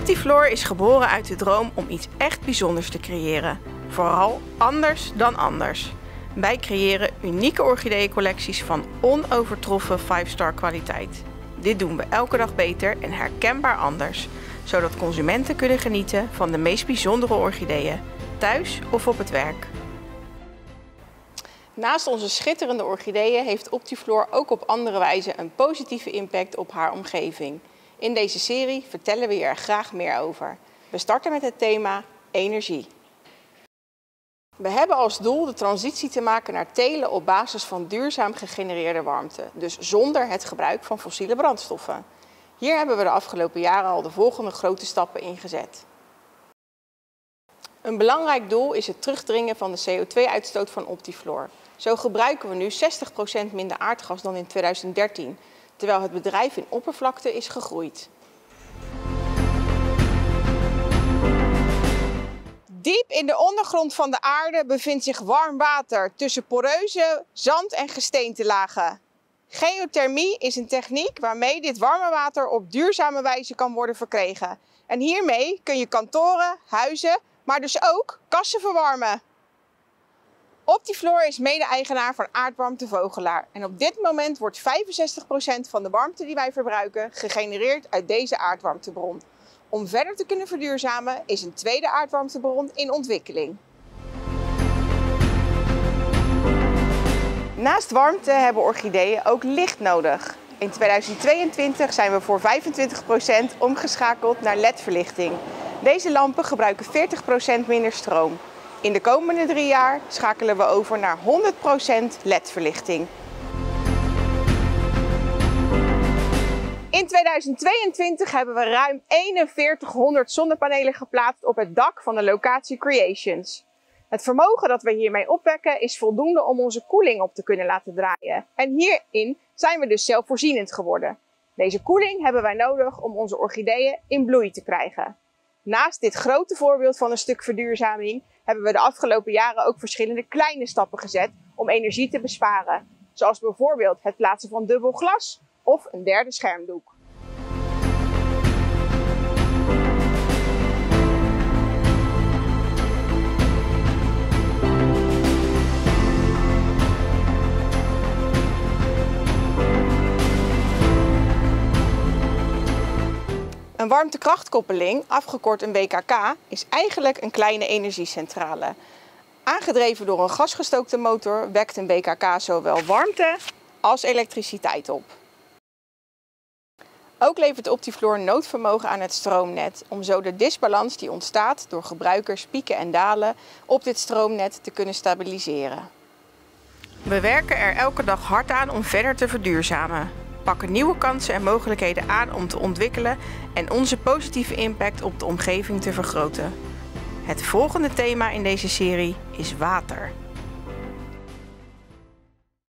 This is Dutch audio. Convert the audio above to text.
Optifloor is geboren uit de droom om iets echt bijzonders te creëren. Vooral anders dan anders. Wij creëren unieke orchideeëncollecties van onovertroffen 5-star kwaliteit. Dit doen we elke dag beter en herkenbaar anders, zodat consumenten kunnen genieten van de meest bijzondere orchideeën, thuis of op het werk. Naast onze schitterende orchideeën heeft Optifloor ook op andere wijze een positieve impact op haar omgeving. In deze serie vertellen we je er graag meer over. We starten met het thema energie. We hebben als doel de transitie te maken naar telen op basis van duurzaam gegenereerde warmte, dus zonder het gebruik van fossiele brandstoffen. Hier hebben we de afgelopen jaren al de volgende grote stappen in gezet. Een belangrijk doel is het terugdringen van de CO2-uitstoot van Optifloor. Zo gebruiken we nu 60% minder aardgas dan in 2013, terwijl het bedrijf in oppervlakte is gegroeid. Diep in de ondergrond van de aarde bevindt zich warm water tussen poreuze zand- en gesteentelagen. Geothermie is een techniek waarmee dit warme water op duurzame wijze kan worden verkregen. En hiermee kun je kantoren, huizen, maar dus ook kassen verwarmen. Optifloor is mede-eigenaar van Aardwarmte Vogelaar. En op dit moment wordt 65% van de warmte die wij verbruiken gegenereerd uit deze aardwarmtebron. Om verder te kunnen verduurzamen is een tweede aardwarmtebron in ontwikkeling. Naast warmte hebben orchideeën ook licht nodig. In 2022 zijn we voor 25% omgeschakeld naar LED-verlichting. Deze lampen gebruiken 40% minder stroom. In de komende 3 jaar schakelen we over naar 100% LED-verlichting. In 2022 hebben we ruim 4100 zonnepanelen geplaatst op het dak van de locatie Creations. Het vermogen dat we hiermee opwekken is voldoende om onze koeling op te kunnen laten draaien. En hierin zijn we dus zelfvoorzienend geworden. Deze koeling hebben wij nodig om onze orchideeën in bloei te krijgen. Naast dit grote voorbeeld van een stuk verduurzaming hebben we de afgelopen jaren ook verschillende kleine stappen gezet om energie te besparen. Zoals bijvoorbeeld het plaatsen van dubbel glas of een derde schermdoek. Een warmtekrachtkoppeling, afgekort een WKK, is eigenlijk een kleine energiecentrale. Aangedreven door een gasgestookte motor wekt een WKK zowel warmte als elektriciteit op. Ook levert Optifloor noodvermogen aan het stroomnet om zo de disbalans die ontstaat door gebruikers pieken en dalen op dit stroomnet te kunnen stabiliseren. We werken er elke dag hard aan om verder te verduurzamen. Pakken nieuwe kansen en mogelijkheden aan om te ontwikkelen en onze positieve impact op de omgeving te vergroten. Het volgende thema in deze serie is water.